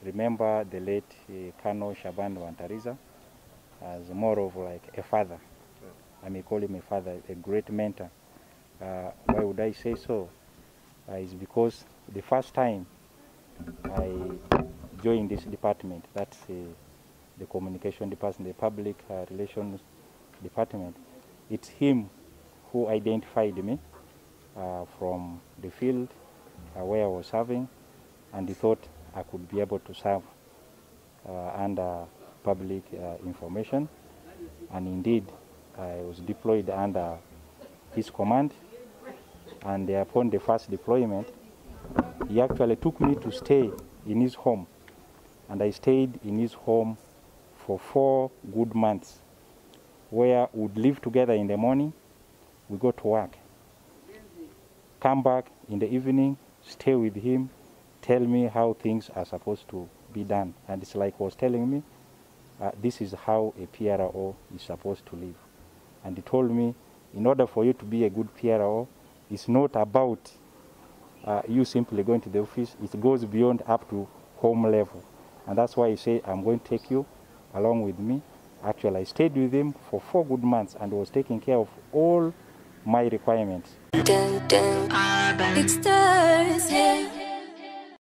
remember the late Colonel Shaban Wantariza as more of like a father. I may call him a father, a great mentor. Why would I say so? Is because the first time I joined this department, that's the communication department, the public relations department, it's him who identified me from the field where I was serving, and he thought I could be able to serve under public information. And indeed, I was deployed under his command. And upon the first deployment, he actually took me to stay in his home. And I stayed in his home for 4 good months, where we would live together in the morning, we go to work, come back in the evening, stay with him, tell me how things are supposed to be done. And it's like he was telling me, this is how a PRO is supposed to live. And he told me, in order for you to be a good PRO, it's not about you simply going to the office. It goes beyond up to home level. And that's why he said, I'm going to take you along with me. Actually, I stayed with him for 4 good months and was taking care of all my requirements. It's Thursday.